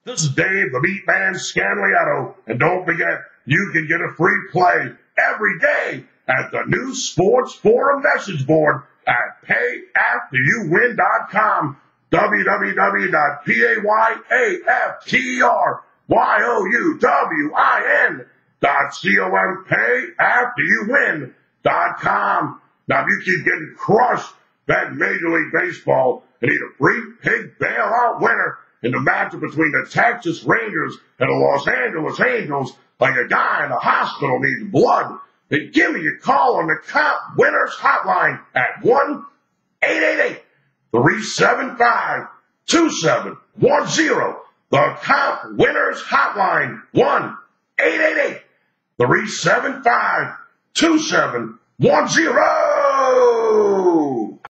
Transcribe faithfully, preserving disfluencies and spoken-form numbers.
This is Dave, the Meat Man Scanliato, and don't forget, you can get a free play every day at the new Sports Forum message board at pay after you win dot com, w w w dot payafteryourwin dot com, pay after you win dot com. Now, if you keep getting crushed at Major League Baseball and need a free pig bailout winner in the matchup between the Texas Rangers and the Los Angeles Angels, like a guy in a hospital needs blood, then give me a call on the Comp Winners Hotline at one eight eight eight, three seven five, two seven one zero. The Comp Winners Hotline, one eight eight eight, three seven five, two seven one zero.